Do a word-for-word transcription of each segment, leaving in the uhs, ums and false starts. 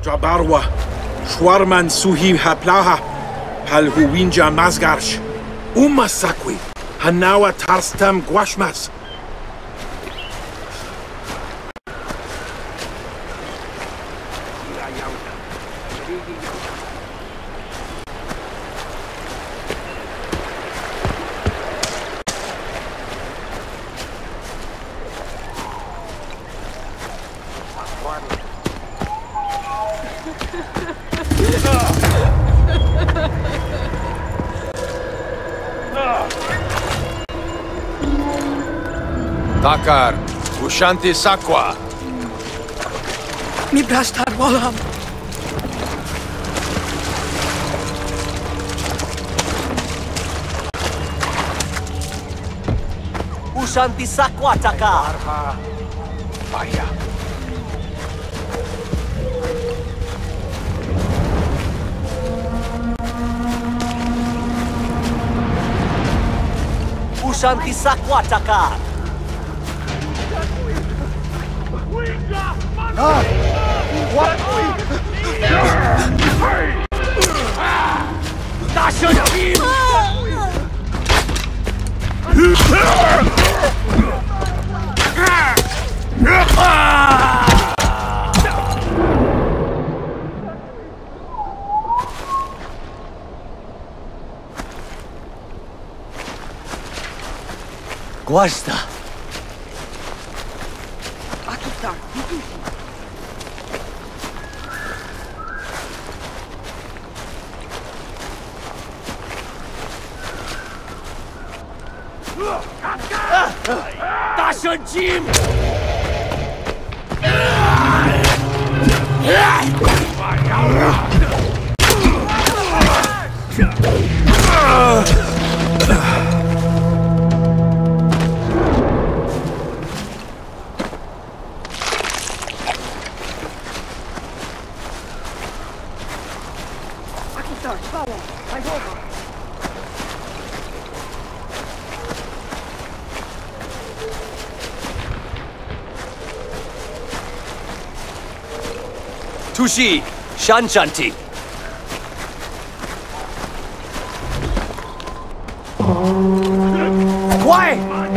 Jabarwa, Shwarman Suhi Haplaha, Halhuwinja Mazgarsh, Umasakwi, Hanawa Tarstam Guashmas. Takar, Ushanti Sakwa. Mi bastard Walam. Ushanti Sakwa Takar. Vaya. Ushanti Sakwa Takar. Ah! What? Guasta. Aqui está. Tasha Jim! Aqui está. Bala. Vai volta. Tushi, Shanshanti. Why?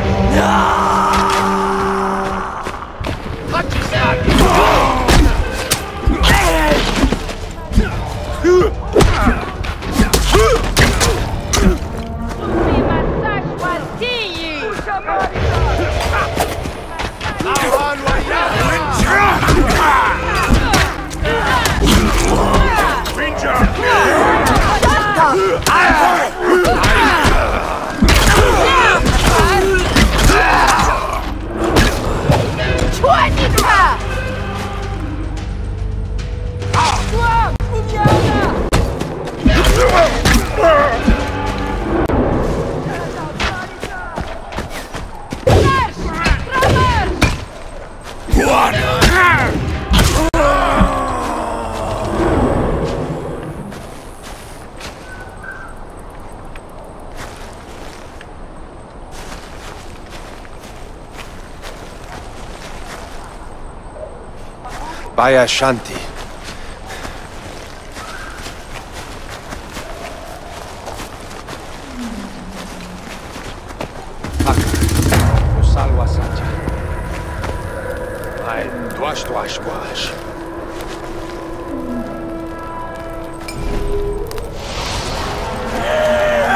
Vaya Shanti. Salwa Sacha. Ay, dwash dwash dwash.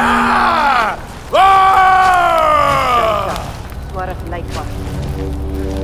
Suara light one.